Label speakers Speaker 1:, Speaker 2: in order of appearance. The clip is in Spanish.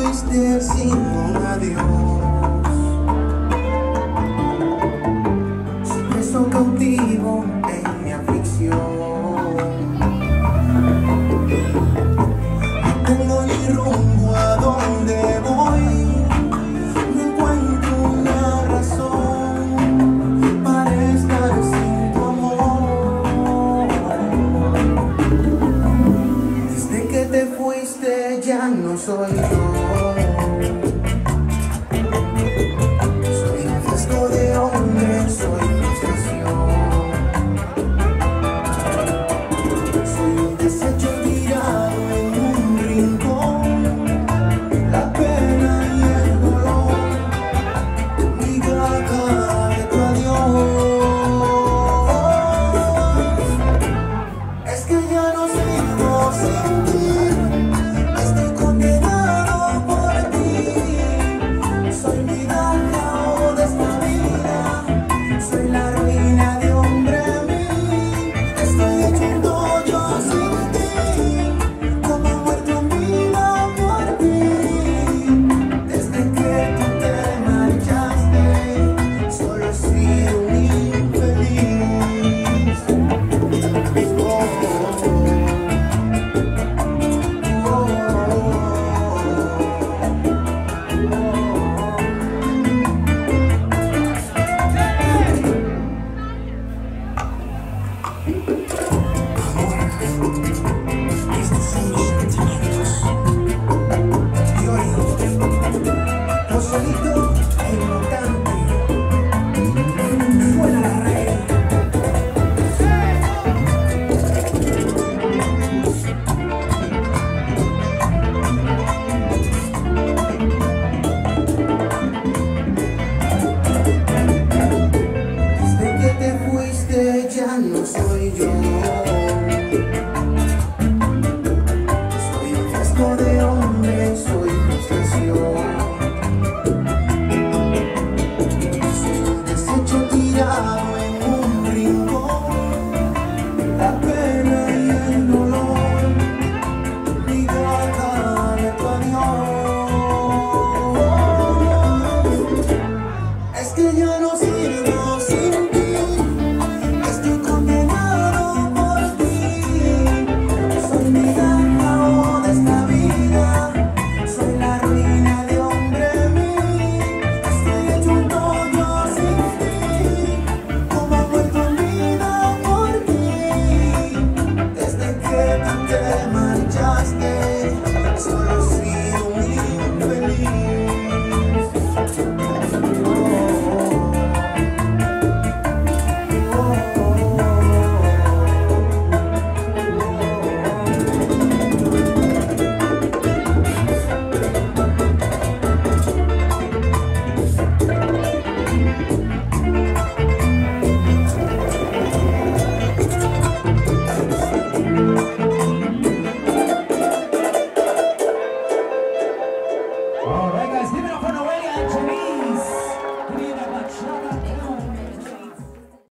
Speaker 1: fuiste sin un adiós. Soy preso cautivo en mi aflicción. No tengo ni rumbo a dónde voy. No encuentro una razón para estar sin tu amor. Desde que te fuiste ya no soy yo. Soy un frasco de hombre, soy frustración. Soy un desecho tirado en un rincón. La pena y el dolor, migaja de tu adiós. Es que ya no sigo sin ti. Estoy condenado por ti. Soy migaja de esta vida. Soy la ruina de hombre mío. Estoy hecho un hoyo sin ti. Como muerto en vida por ti. Desde que tú te marchaste, solo he sido un infeliz. Estos son los sentimientos. Y hoy, Joselito e Inmutante. Suena la regla. Desde que te fuiste ya no soy yo. Soy un frasco de hombre, soy frustración. Soy un desecho tirado en un rincón. La pena y el dolor, migaja de tu adiós. Es que ya no sirvo sin ti. Estoy condenado por ti. Soy migaja de esta vida. Soy la ruina de hombre mío. Estoy hecho un hoyo sin ti. Como muerto en vida por ti. Desde que tú te